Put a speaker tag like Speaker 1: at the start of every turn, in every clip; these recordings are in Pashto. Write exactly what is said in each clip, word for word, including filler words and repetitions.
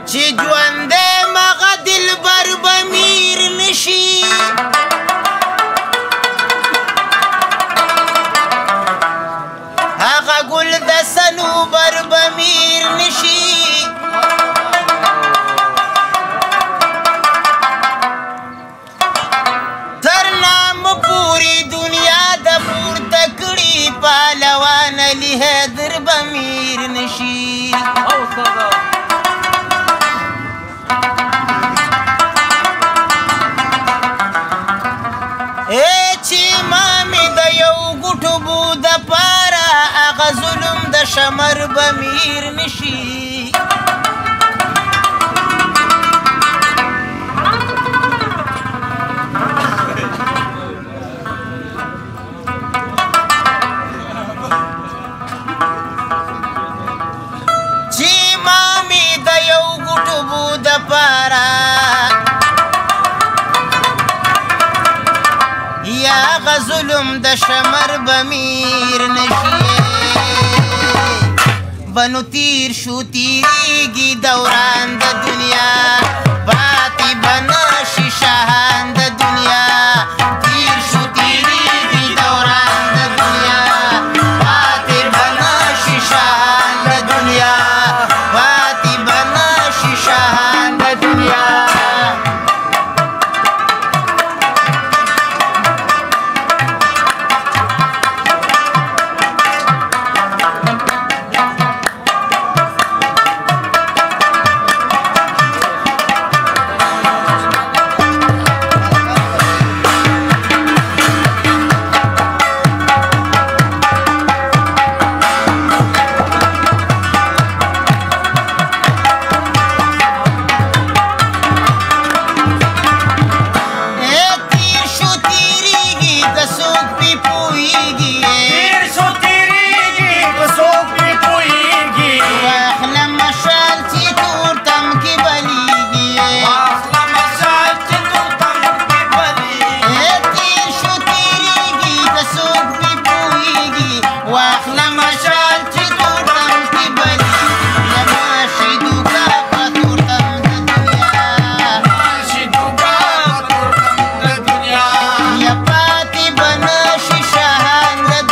Speaker 1: چې ژوندی مغه دلبر به میر نشي هغه ګل د صنوبر به میر نشي تر نامه پورې دنیا د پورته کړي پهلوان علي حیدر به میر نشي ظلم د شمر به میر نشي چې مامې د یو ګوټو بو دپاره یا هغه ظلم د شمر به میر نشي بنو تیر شو تیریږي دوران د دنیا پاتې به نشي شاهان د دنیا تیر شو تیریږي دوران د دنیا پاتې به نشي شاهان د دنیا پاتې به نشي شاهان د دنیا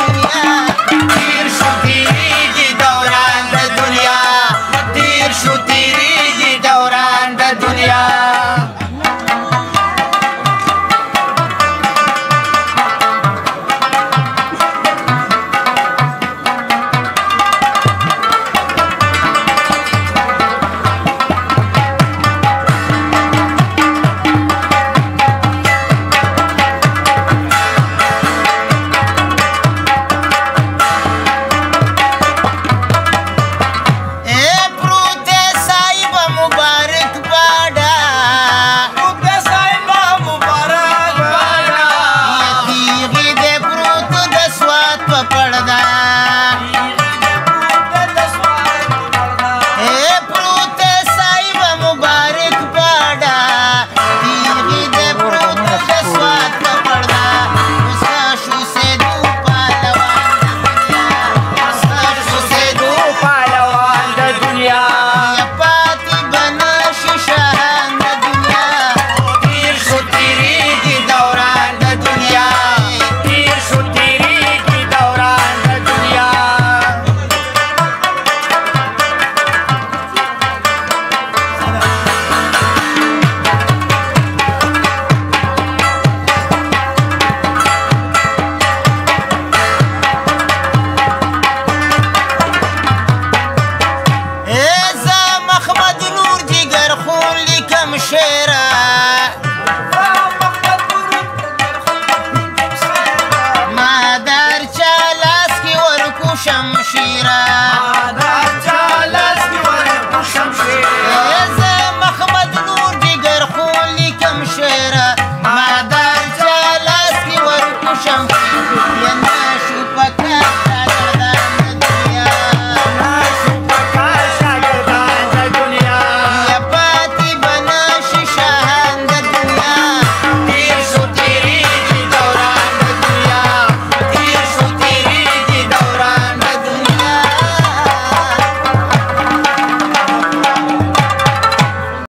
Speaker 1: shoot